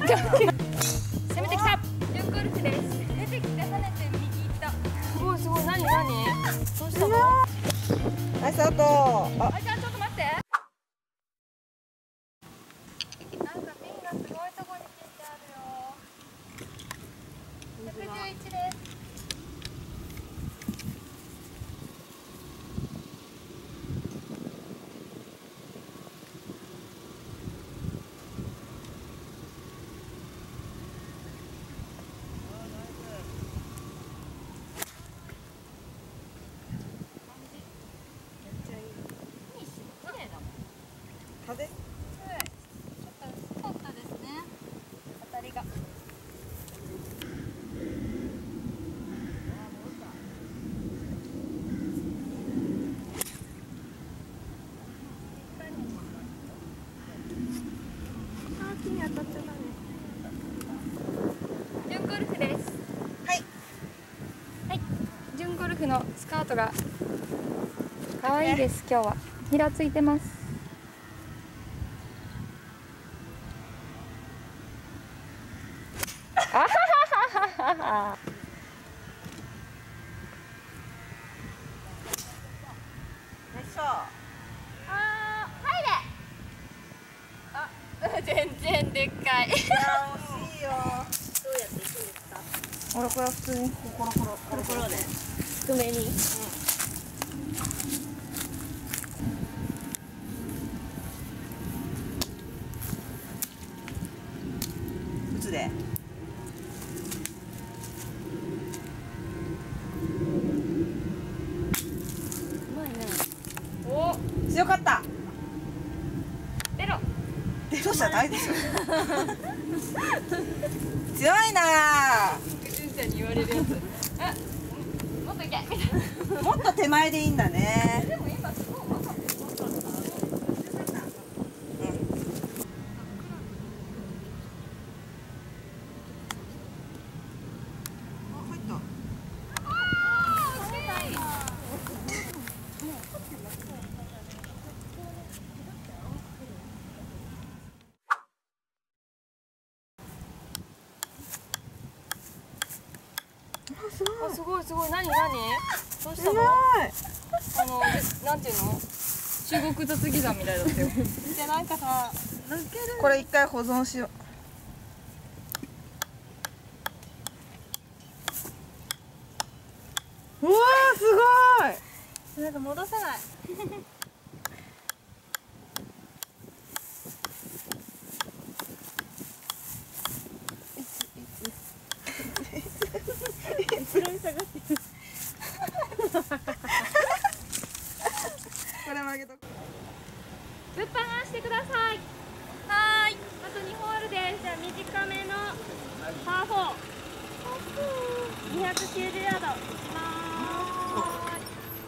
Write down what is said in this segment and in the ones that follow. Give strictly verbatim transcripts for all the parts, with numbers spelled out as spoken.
って待って。攻めてきた。 ジュンゴルフです。出てきて跳ねて右行った。 すごいすごい。何何？どうしたの？ ナイスアウト。あ、 あいちゃんちょっと待って。なんかピンがすごいとこに切ってあるよ。ひゃくじゅういちです。 風？ ちょっと薄かったですね。当たりが。 木に当たっちゃダメ。 ジュンゴルフです。 はい。 はい。ジュンゴルフのスカートが可愛いです。今日はひらついてます。あははははは。 ナイスショー。 あー、入れ。あ、全然でっかい。 いや惜しいよ。どうやって行くんですか？ ほらこれは普通にコロコロコロコロで。 太めに。 打つで。 お、 強かった。 出ろ。 出ろじゃないでしょ。強いな。 じゅんちゃんに言われるやつ。あ、もっといけ。 もっと手前でいいんだね。 でも今すごい分かった。 あ、すごいすごい。何何？どうしたの？あのなんていうの？中国雑技団みたいだったよ。 じゃなんかさ、抜ける。 これ一回保存しよう。うわーすごい。 なんか戻せない。後ろに下がってる。 これ曲げとく。 ぶっ放してください。はーい。あとにホールです。じゃあ短めのパーフォー。にひゃくきゅうじゅうヤード。はーい。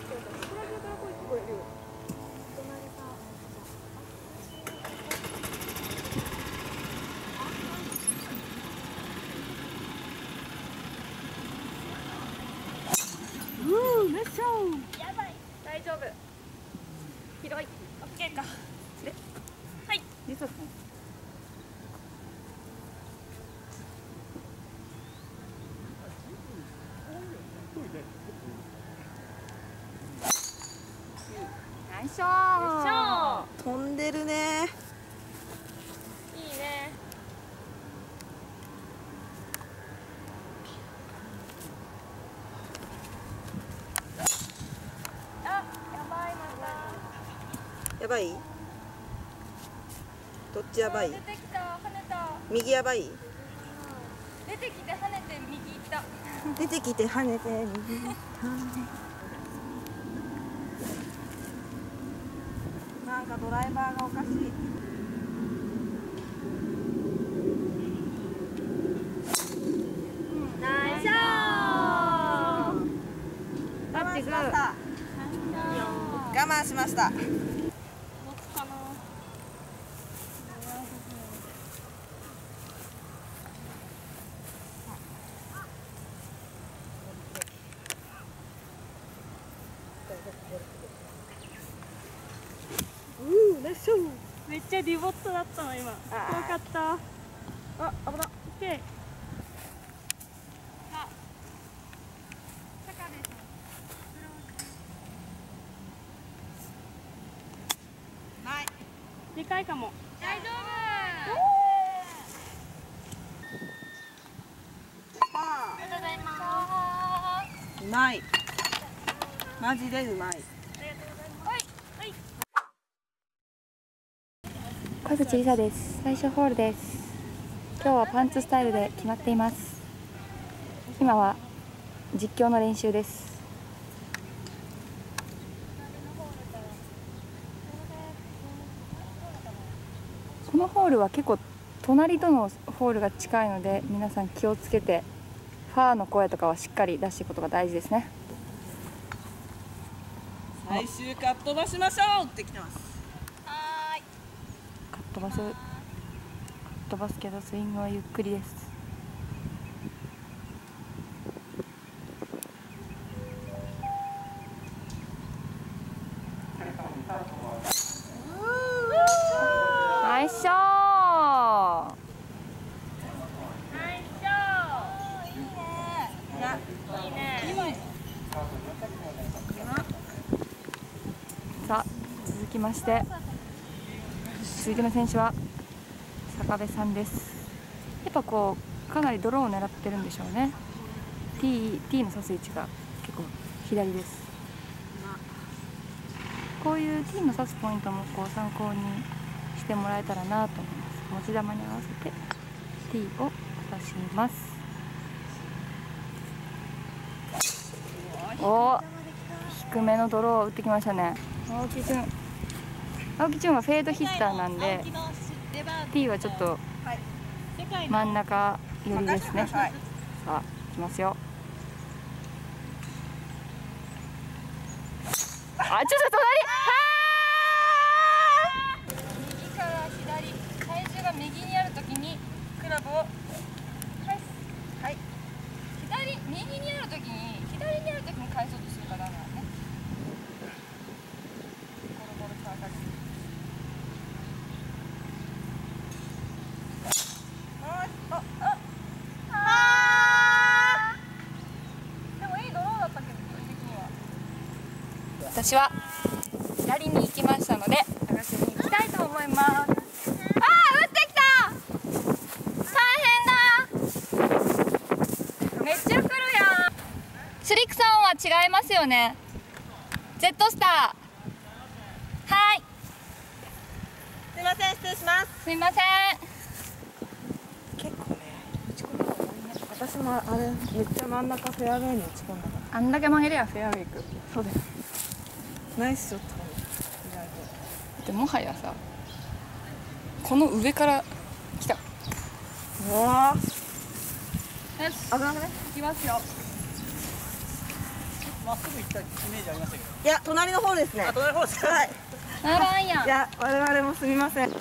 うん、ナイスショー。 やばい。大丈夫。広い。オッケーか。で、はい。 実はナイスショー。 飛んでるね。 いいね。あ、やばいまた。 やばい？どっちやばい？ 出てきた、跳ねた。 右やばい？ 出てきて跳ねて右行った。 出てきて跳ねて右行った。なんかドライバーがおかしい。 ナイスショー。 我慢しました。我慢しました。 持つかな。 うん、ナイスショー。 めっちゃリボットだったの今。怖かった。 あ、危な。 で、 ない。 でかいかも。 大丈夫。ありがとうございます。 うまい。マジでうまい。 小口梨沙です。最初ホールです。今日はパンツスタイルで決まっています。今は実況の練習です。このホールは結構隣とのホールが近いので、皆さん気をつけてファーの声とかはしっかり出していくことが大事ですね。 最終カットばしましょうって来てます。 カットバス、カットバスけどスイングはゆっくりです。ナイスショー。さあ、続きまして続いての選手は坂部さんです。やっぱこうかなりドローを狙ってるんでしょうね。 T, T の刺す位置が結構左です。こういう T の刺すポイントもこう参考にしてもらえたらなと思います。持ち球に合わせて T を刺します。おー、低めのドローを打ってきましたね。青木君青木君はフェードヒッターなんで T はちょっと真ん中寄りですね。さあ、いきますよ。あ、ちょっと隣。 右から左、体重が右にあるときにクラブを返す。はい。左、右にあるときに、左にあるときに返そうとするからダメだね。ゴロゴロ乾かす。私は左に行きましたので探しに行きたいと思います。あー、打ってきた。大変だ。めっちゃ来るやん。スリックさんは違いますよね。 Z スター。はい、 すいません、失礼します。 すいません。 結構ね、打ち込んだ方がいいね。私もあれめっちゃ真ん中フェアウェイに打ち込んだから。 あんだけ曲げりゃフェアウェイ行く。 そうだよ。ナイスショット。 でもはやさ、この上から来た。 うわー、 よし、 危なくね。 行きますよ。 まっすぐ行ったイメージありましたけど。 いや、隣の方ですね。 あ、隣の方ですか。 はい。 ならんやん。 いや、我々もすみません。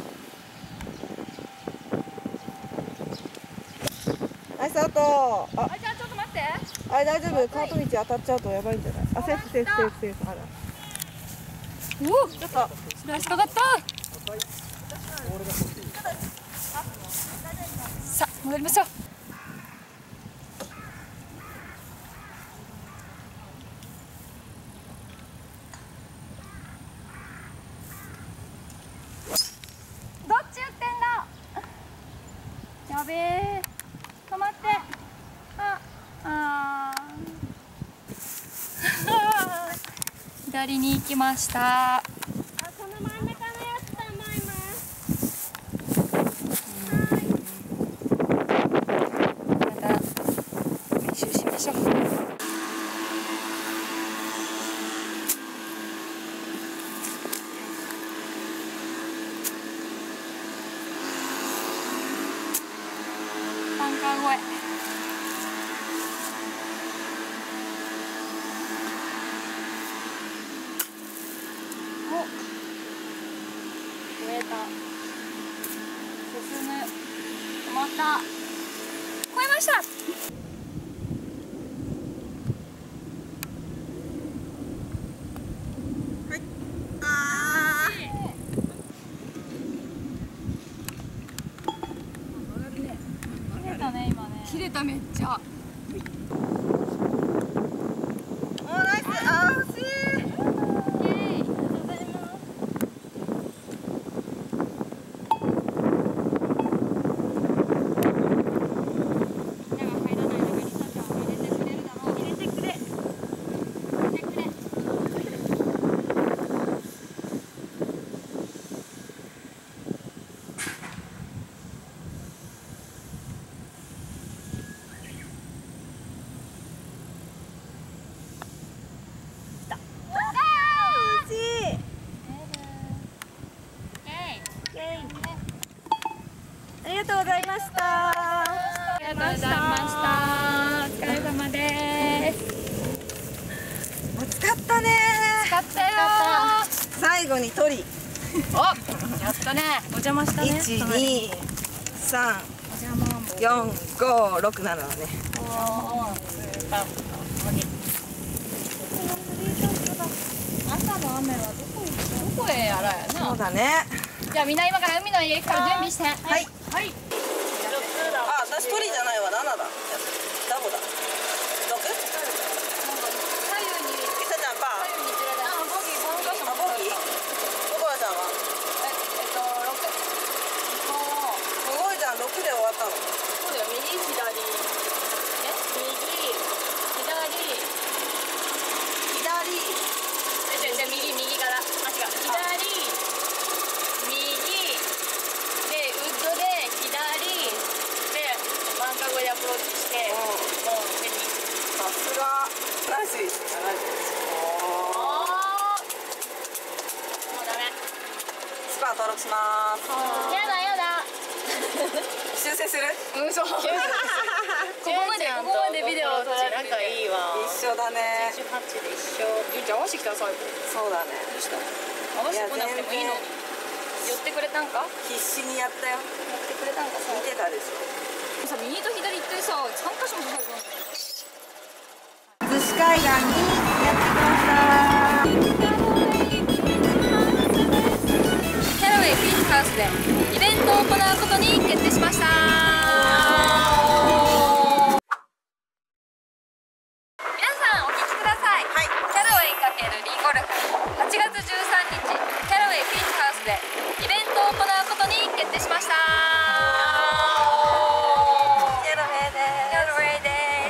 ナイスアウト。あ、 あ、じゃあちょっと待って。 あれ大丈夫。カート道当たっちゃうとやばいんじゃない。あ、セーフセーフセーフセーフ。あら。 おお、 ちょっと。 スライスかかった。さあ、戻りましょう。どっち打ってんだ。やべえ。止まって。あ、あー左に行きました。 あ、その真ん中のやつと思います。 また練習しましょう。バンカー越え。お、越えた。進む。止まった。越えました。 あー。 れためっちゃ。 おー、ナイス。あー、惜しい。ありがとうございました。 ありがとうございました。お疲れ様です。 暑かったね。 使ったよ最後に鳥。 お、やったね。お邪魔したね。 一、二、三、四、五、六、七だね。 朝の雨はどこ行ったどこへやらやな。 そうだね。 じゃあみんな今から海の家行くから準備して。はい。はい。 あ、私鳥じゃないわ、七だ。ダボだ。六？ 左右に。 リサちゃんパー。 左右に一覧だ。あ、ボギー、ボギー。 あ、ボギー？ボゴラちゃんは？ え、えっと、六。 すごいじゃん、六で終わったの。 そうだよ、右、左。え、右、左。 左。 え、じゃ、じゃ、右、右から。あ、違う。左。右。で、ウッドで、左。で、マンカゴでアプローチして。もう、手に。 さすが。ナイス。ナイス。 おー。もうダメ。 スコア登録します。 やだ、やだ。 修正する？ うん、そう。ここまで、ここまでビデオを撮られて。 仲いいわ。 一緒だね。 十八で一緒。 じゃあ合わせてきたら最後。 そうだね。 どうした？合わせてこなくてもいいのに。寄ってくれたんか？ 必死にやったよ。 やってくれたんかさ。 見てたでしょ。 さ、右と左行ってさ、三箇所も刺されたんだよ。 逗子海岸にやってきました。 キャラウェイビーチハウスでイベントを行うことに決定しました。皆さんお聞きください。はい、キャラウェイ×リンゴルフはちがつじゅうさんにちキャラウェイビーチハウスでイベントを行うことに決定しました。 キャラウェイでキャラウェイです。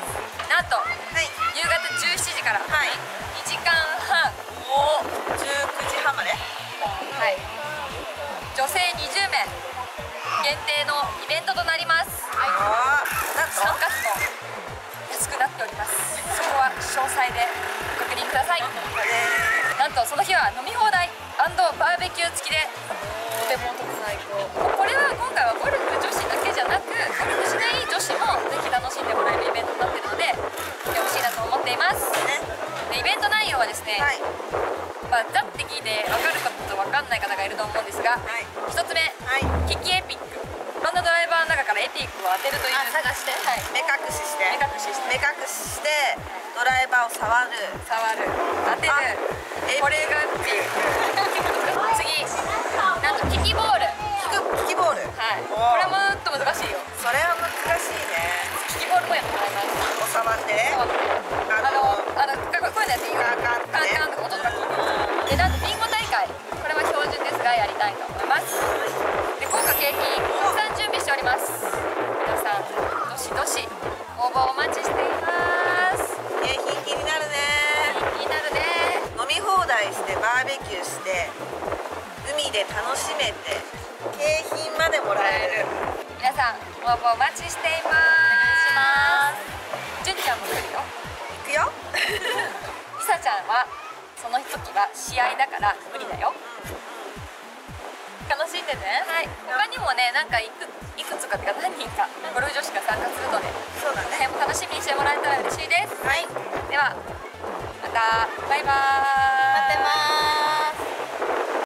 なんと、はい、夕方じゅうしちじから、はい、にじかんはんおじゅうくじはんまで。 はい、女性にじゅうめい限定のイベントとなります。はい、 なん参加費も安くなっております。そこは詳細でご確認ください。なんとその日は飲み放題&バーベキュー付きでとてもお得最高。これは今回はゴルフ女子だけじゃなくゴルフしない女子もぜひ楽しんでもらえるイベントになっているので来てほしいなと思っています。でイベント内容はですね、 はい、 まあ、ざって聞いて分かる方と分かんない方がいると思うんですが、はい、ひとつめ、はい、キキエピック。ハンドドライバーの中からエピックを当てるという。 探して、 はい、 目隠しして目隠しして目隠ししてドライバーを触る触る当てる。これがエピック。次、なんとキキボール。 キキボール。 はい、これもっと難しいよ。 それは難しいね。 キキボールもやってもらいます。 お触って触ってあのあのこういうのやっていいよ。 カンカンカンカンとか音とか聞いて。で、なんとビンゴ大会、これは標準ですがやりたいと思います。で、豪華景品たくさん準備しております。皆さんどしどし応募お待ちしています。 景品気になるね。 気になるね。 飲み放題してバーベキューして海で楽しめて景品までもらえる。 皆さん応募お待ちしています。じゅんちゃんも来るよ。 行くよ。 りさちゃんはその時は試合だから無理だよ。楽しんでね。はい。他にもね、なんかいくいくつかっていうか何人かゴルフ女子が参加するので、 そうだね。 その辺も楽しみにしてもらえたら嬉しいです。 はい。 ではまたバイバーイ。 待ってます。